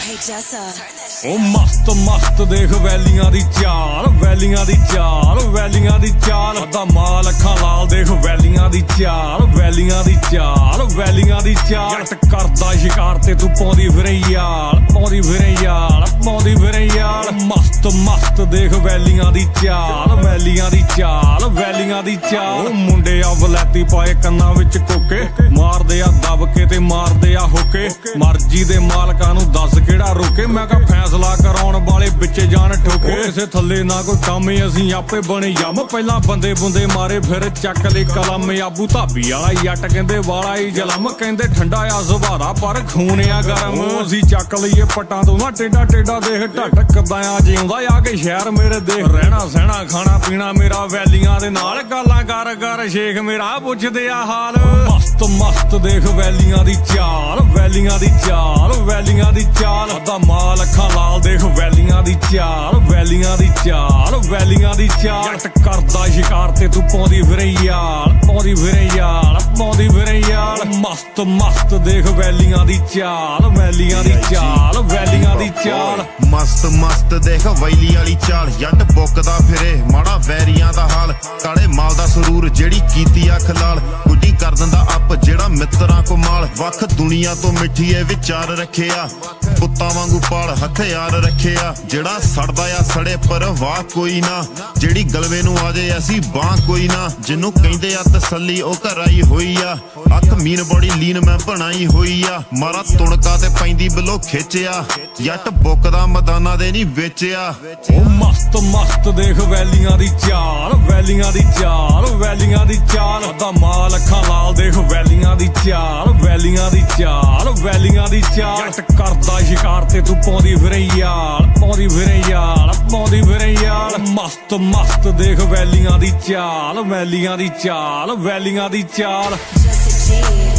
ओ मस्त मस्त देख वैलियां दी चाल, वैलियां दी चाल, वैलियां दी चाल। अद्धा माल अखां लाल देख वैलियां दी चाल, वैलियां दी चाल, वैलियां दी चाल। जट करदा शिकार ते तू पौंदी फिरे याल, पौंदी फिरे याल, पौंदी फिरे याल। मस्त मस्त देख वैलियां दी चाल, वैलियां दी चाल, वैलियां दी चाल। मुंडे आ वलैती पाए कन्नां विच कोके, मारदे आ दब के ते मारदे आ होके। मर्जी दे मालकां नूं दस केड़ा रोके, मैं कहा फैसला कराउण वाले बिच जान ठोके। किसे थल्ले ना कोई काम असीं आपे बने यम, पहलां बंदे बुंदे मारे फिर चक ले कलम। आबू धाबी वाला जट कहंदे वाला ही जलम, कहंदे ठंडा आ सुभारा पर खून आ गरम। असीं चक लईए पट्टां तो ना टेढ़ा टेढ़ा देख ढटकदा आ जिउंदा आके शहर मेरे देख। रहना सहना खाना पीना मेरा वैलियां दे नाल, गल्लां कर कर शेख मेरा पुछदे आ हाल। मस्त मस्त देख वैलियां दी चाल, वैलियां दी चाल, वैलियां दी चाल। अद्धा माल अखां लाल देख वैलियां दी चाल, वैलियां दी चाल, वैलियां दी चाल। जट करदा शिकार ते तू पौंदी फिरे याल, पौंदी फिरे याल, पौंदी फिरे याल। मस्त मस्त देख वैलियां दी चाल, वैलियां दी चाल, वैलियां दी चाल। मस्त मस्त देख वैली वाली चाल। जट बुकदा फिरे माड़ा वैरियां दा हाल, काले माल दा सरूर जेड़ी कीती अख लाल। गुड्डी कर दिंदा अप जेड़ा मित्रां को माल, वख दुनिया तो मिठी ए विचार रखिया। पुत्तां वांगू पाल हथियार रखिया, जेड़ा सड़दा आ सड़े पर वाह कोई ना। जेड़ी गलवे नूं आ जाए ऐसी बाह कोई ना, जिन्नू कहंदे आ तसल्ली ओ घर आई होई आ। अख मीन बड़ी लीन मैं बनाई होई आ, मारा तुणका ते पैंदी बिलो खिचिया। जट बुकदा मैदाना दे नी वेचिया। ओ मस्त मस्त देख वैलियां दी चाल, वैलियां दी चाल, वैलियां दी चाल। अद्धा माल अखां लाल देख वैलियां दी चाल, वैलियां दी चाल, वैलियां दी चाल। जट करदा शिकार ते तू पौंदी फिरे याल, पौंदी फिरे याल, पौंदी फिरे याल। मस्त मस्त देख वैलियां दी चाल, वैलियां दी चाल, वैलियां दी चाल।